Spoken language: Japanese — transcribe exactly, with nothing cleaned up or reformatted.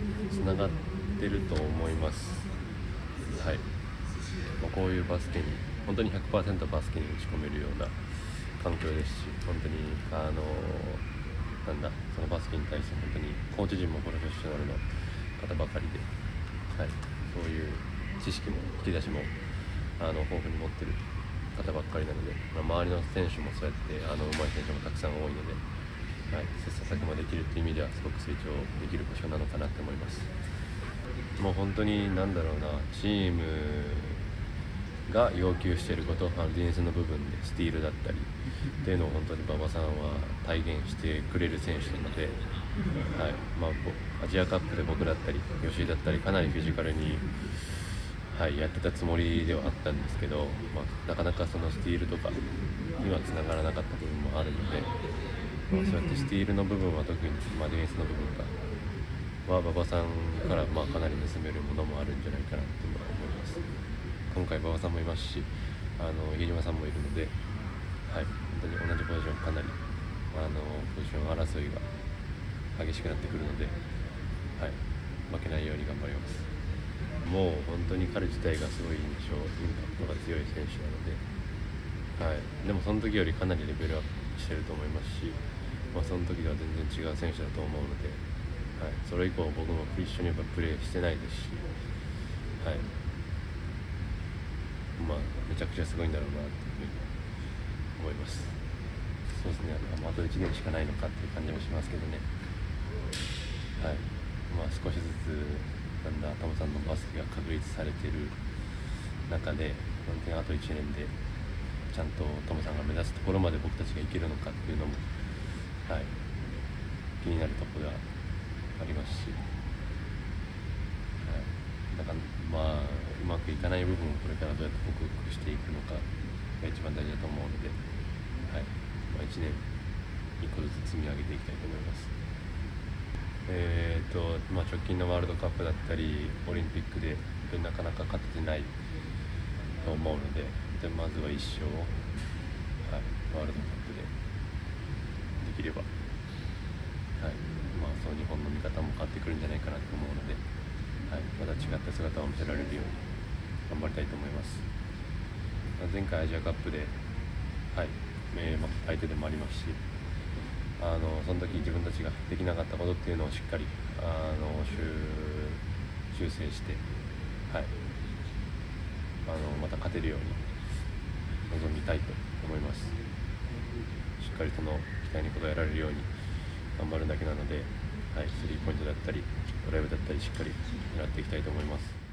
つながってると思います。はい、まあ、こういうバスケに本当に ひゃくパーセント バスケに打ち込めるような環境ですし、本当にあのなんだそのバスケに対して本当にコーチ陣もプロフェッショナルの方ばかりで、はい、そういう知識も引き出しもあの豊富に持ってる方ばっかりなので、まあ、周りの選手もそうやってあの上手い選手もたくさん多いので、はい、切磋琢磨できるっていう意味ではすごく成長できる場所なのかなって思います。もう本当に何だろうな、チームが要求していること、あのディフェンスの部分でスティールだったりっていうのを本当に馬場さんは体現してくれる選手なので、はい、まあ、アジアカップで僕だったり吉井だったりかなりフィジカルに、はい、やってたつもりではあったんですけど、まあ、なかなかそのスティールとかにはつながらなかった部分もあるので、まあ、そうやってスティールの部分は特に、まあ、ディフェンスの部分がは馬場さんからまあかなり盗めるものもあるんじゃないかなっていうのは思います。今回馬場さんもいますし、あの飯島さんもいるので、はい、本当に同じポジションかなりあのポジション争いが激しくなってくるので、はい、負けないように頑張ります。もう本当に彼自体がすごい印象インパクトが強い選手なので、はい、でもその時よりかなりレベルアップしてると思いますし、まあ、その時とは全然違う選手だと思うので、はい、それ以降僕も一緒にやっぱプレーしてないですし、はい、まあめちゃくちゃすごいんだろうなっていうふうに思います。そうですね、あといちねんしかないのかっていう感じもしますけどね。はい、まあ少しずつなんだトムさんのバスケが確立されている中で、本当にあといちねんでちゃんとトムさんが目指すところまで僕たちがいけるのかっていうのも、はい、気になるところがありますし、はい、だからまあうまくいかない部分をこれからどうやって克服していくのかが一番大事だと思うので、はい、まあ、いちねんいっこずつ積み上げていきたいと思います。えーとまあ、直近のワールドカップだったりオリンピックでなかなか勝ててないと思うので、でまずはいっ勝を、はい、ワールドカップでできれば、はい、まあ、その日本の見方も変わってくるんじゃないかなと思うので、はい、また違った姿を見せられるように頑張りたいと思います。前回アジアカップで、はい、えーまあ、相手でもありますし、あのその時自分たちができなかったことっていうのをしっかりあの 修, 修正して、はい、あのまた勝てるように臨みたいと思います。しっかりその期待に応えられるように頑張るだけなので、はい、スリーポイントだったりドライブだったりしっかり狙っていきたいと思います。